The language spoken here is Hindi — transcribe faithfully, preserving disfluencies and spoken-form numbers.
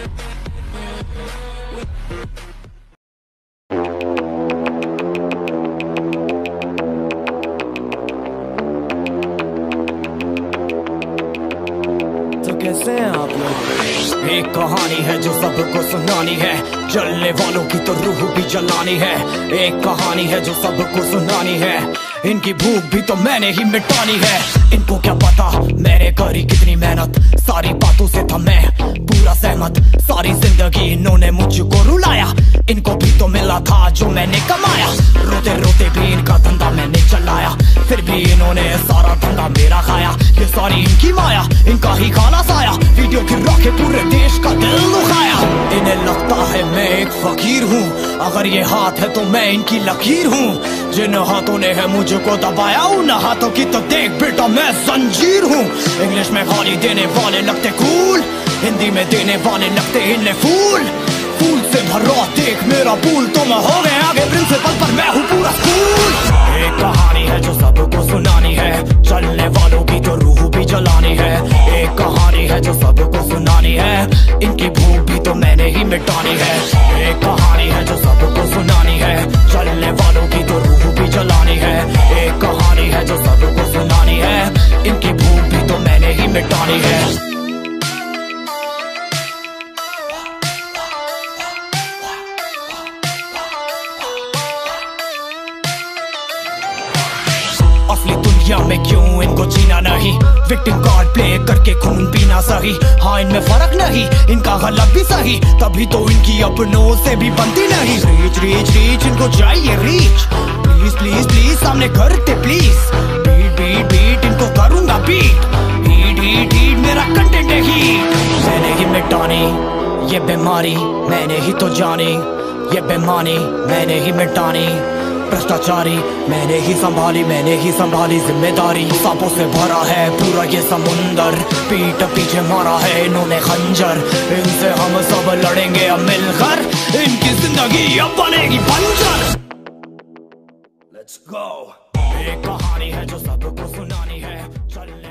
कैसे हैं आप लोग? एक कहानी है जो सबको सुनानी है, जलने वालों की तो रूह भी जलानी है। एक कहानी है जो सबको सुनानी है, इनकी भूख भी तो मैंने ही मिटानी है। इनको क्या पता मैंने करी कितनी मेहनत, सारी बातों से था मैं पूरा सहमत। सारी जिंदगी इन्होंने मुझको रुलाया, इनको भी तो मिला था जो मैंने कमाया। रोते रोते भी इनका धंधा मैंने चलाया, फिर भी इन्होंने सारा धंधा मेरा खाया। ये सारी इनकी माया, इनका ही खाना साया, वीडियो गिरा के पूरे देश का दिल दुखाया। इन्हें लगता है मैं एक फकीर हूँ, अगर ये हाथ है तो मैं इनकी लकीर हूँ। जिन हाथों ने है मुझको दबाया, उन हाथों की तो देख बेटा मैं जंजीर हूँ। इंग्लिश में गाली देने वाले लगते कूल, हिंदी में देने वाले लगते इन्हें फूल। फूल से भरा देख मेरा पूल, तो मैं हो गया आगे प्रिंसिपल पर मैं हूँ पूरा स्कूल। एक कहानी है जो सबको सुनानी है, चलने वालों की तो रूह भी जलानी है। एक कहानी है जो सबको सुनानी है, इनकी भूख भी तो मैंने ही मिटानी है। एक कहानी है जो सबको सुनानी है, चलने वालों की तो रूह भी जलानी है। एक कहानी है जो सबको सुनानी है, इनकी भूख भी तो मैंने ही मिटानी है। असली दुनिया में क्यों इनको जीना नहीं, विक्टिम कार्ड प्ले करके खून पीना सही। हाँ इनमें फर्क नहीं, इनका गलत भी सही, तभी तो इनकी अपनों से भी बनती नहीं। रीच रीच रीच इनको चाहिए रीच, प्लीज प्लीज प्लीज सामने करते प्लीज। बीट बीट बीट इनको करूंगा बीट, हीट हीट हीट मेरा कंटेंट है हीट। मैंने ही मिटानी ये बीमारी, मैंने ही तो जानी ये बेमानी, मैंने ही मिटानी भ्रष्टाचारी। मैंने ही संभाली मैंने ही संभाली जिम्मेदारी। सांपों से भरा है पूरा ये समुंदर, पीठ पीछे मारा है इन्होंने खंजर। इनसे हम सब लड़ेंगे अब मिलकर, इनकी जिंदगी अब बनेगी बंजर। Let's go। एक कहानी है जो सबको सुनानी है, चलने